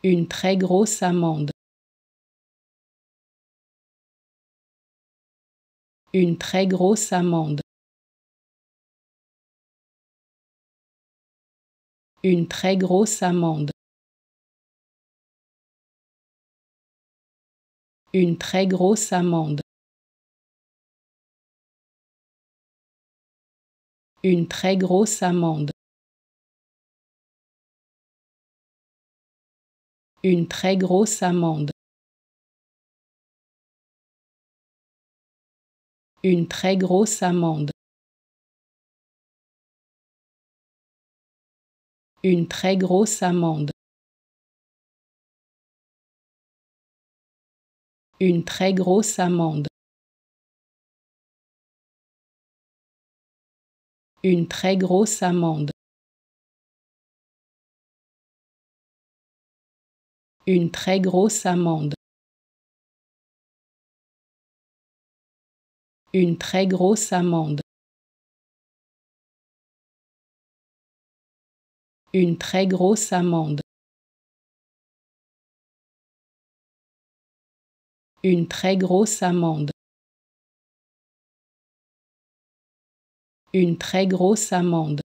Une très grosse amende. Une très grosse amende. Une très grosse amende. Une très grosse amende. Une très grosse amende. Une très grosse amende. Une très grosse amende. Une très grosse amende. Une très grosse amende. Une très grosse amende. Une très grosse amende. Une très grosse amende. Une très grosse amende. Une très grosse amende. Une très grosse amende.